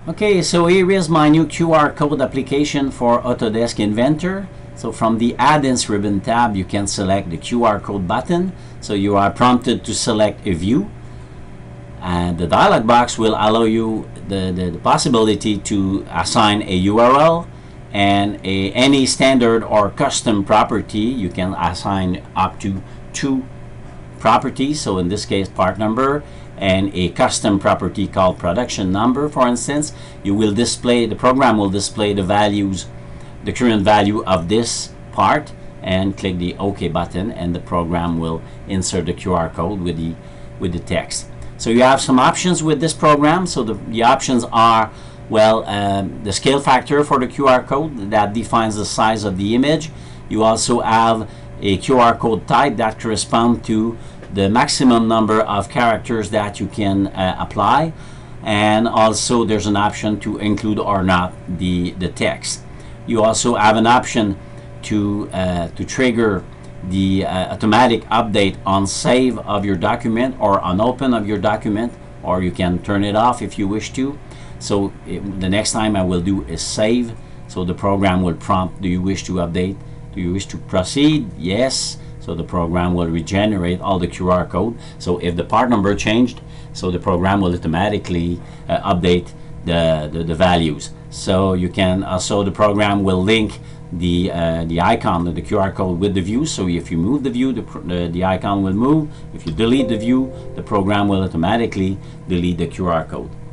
Okay, so here is my new QR code application for Autodesk Inventor. So from the Add-ins ribbon tab, you can select the QR code button. So you are prompted to select a view. And the dialog box will allow you the possibility to assign a URL and any standard or custom property. You can assign up to 2 properties. So in this case, part number and a custom property called production number, for instance. You will display, the program will display the values, the current value of this part, and click the OK button, and the program will insert the QR code with the text. So you have some options with this program. So the options are, well, the scale factor for the QR code that defines the size of the image. You also have a QR code type that corresponds to the maximum number of characters that you can apply, and also there's an option to include or not the text. You also have an option to trigger the automatic update on save of your document or on open of your document, or you can turn it off if you wish to. So the next time I will do is save, so the program will prompt, do you wish to update? Do you wish to proceed? Yes. So the program will regenerate all the QR code. So if the part number changed, so the program will automatically update the values. So you can also, the program will link the icon, the QR code with the view. So if you move the view, the icon will move. If you delete the view, the program will automatically delete the QR code.